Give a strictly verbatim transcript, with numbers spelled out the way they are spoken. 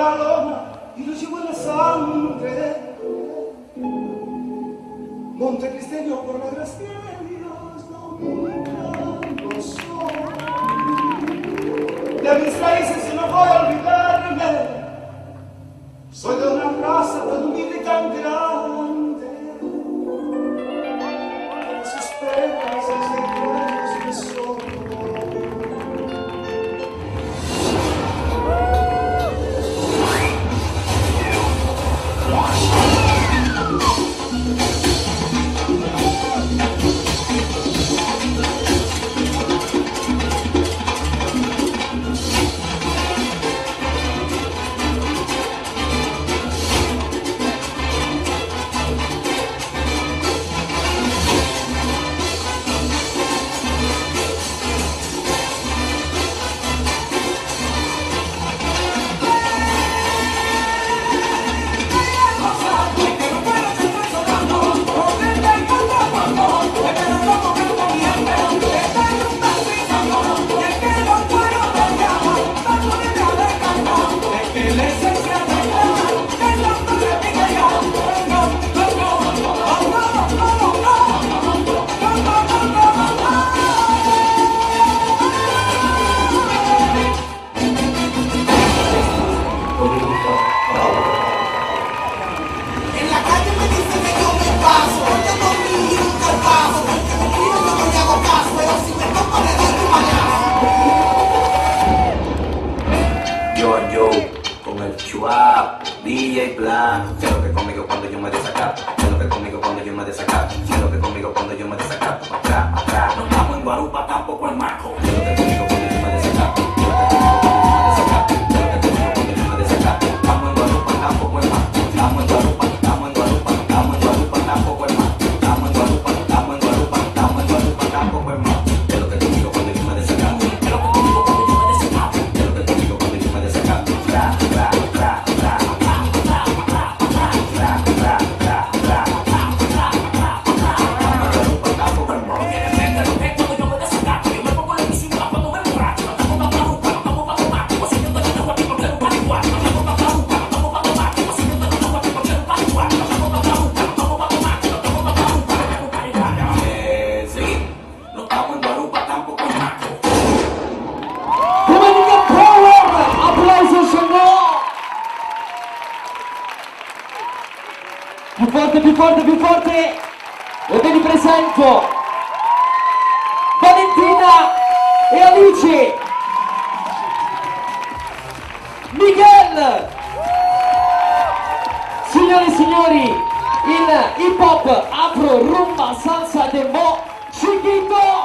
la lona y lo llevo en la sangre. Montecristeño por la gracia de Dios, dominicano soy. De mis raíces yo no voy a olvidarme. Soy de una raza tan humilde y tan grande. Sus penas es de Dios que soy. D J Black, sé lo que conmigo cuando yo me desacato, sé lo que conmigo cuando yo me desacato, sé lo que conmigo cuando yo me desacato, pa' atrás, pa' atrás, no estamos en Guarupa, tampoco en Marco, sé lo que conmigo cuando yo me desacato, sé lo que conmigo cuando yo me desacato, sé lo que conmigo cuando yo me desacato, estamos en Guarupa, tampoco en Marco, estamos en Guarupa, estamos en Guarupa, estamos en Guarupa, tampoco en Marco, estamos en Guarupa, estamos en Guarupa, estamos en Guarupa, tampoco en Marco, sé lo que conmigo cuando yo me desacato, sé lo que conmigo cuando yo me desacato, sé lo que conmigo cuando yo me desacato, tra, tra, tra, tra. Più forte, più forte, più forte! E ve li presento Valentina e Alice, Miguel. Signore e signori, il hip hop, afro, rumba, salsa, dembow, Chiquito.